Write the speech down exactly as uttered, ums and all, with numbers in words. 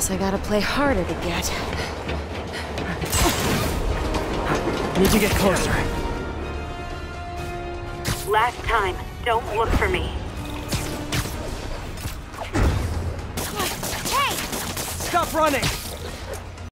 Guess I gotta play harder to get. Need to get closer. Last time. Don't look for me. Stop running!